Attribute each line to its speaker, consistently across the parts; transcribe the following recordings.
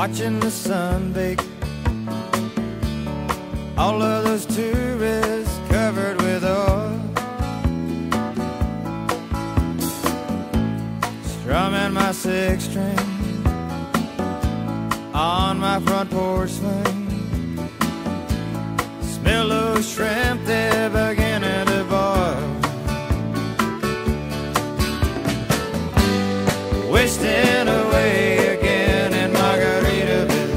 Speaker 1: watching the sun bake. All of those tourists covered with oil, strumming my six string on my front porch swing. Smell those shrimp, they're beginning to boil. Wasting away again in Margaritaville,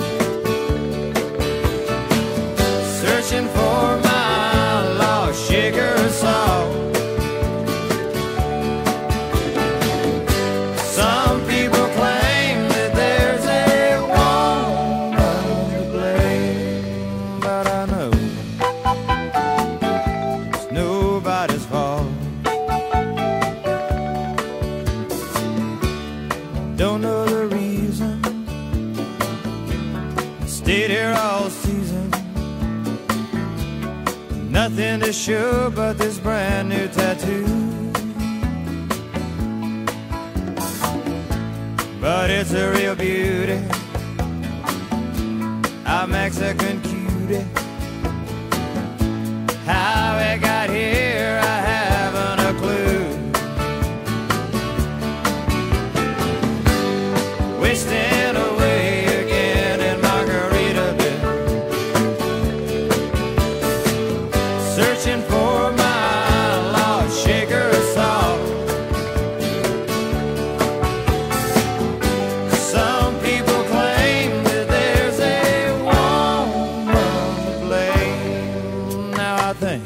Speaker 1: searching for my lost sugar salt. Some people claim that there's a woman to blame, but I know it's nobody's fault. Don't know the reason, stayed here all season. Nothing to show but this brand new tattoo, but it's a real beauty, a Mexican cutie. How it got here, I haven't a clue. Wasting away again in Margaritaville, searching for my lost sugar salt. Some people claim that there's a woman to blame. Now I think,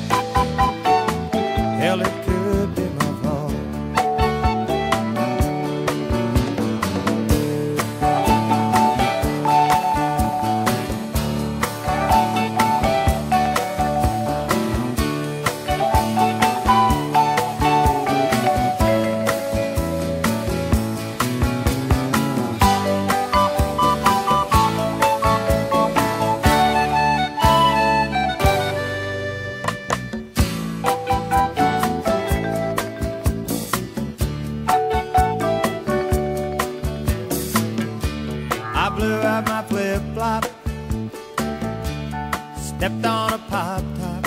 Speaker 1: hell, it could be my fault. I blew out my flip-flop, stepped on a pop-top,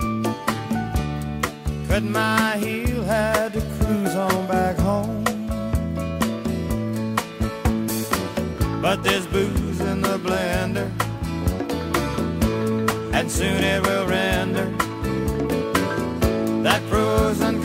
Speaker 1: cut my heel, had to cruise on back home. But there's booze in the blender, and soon it will render that frozen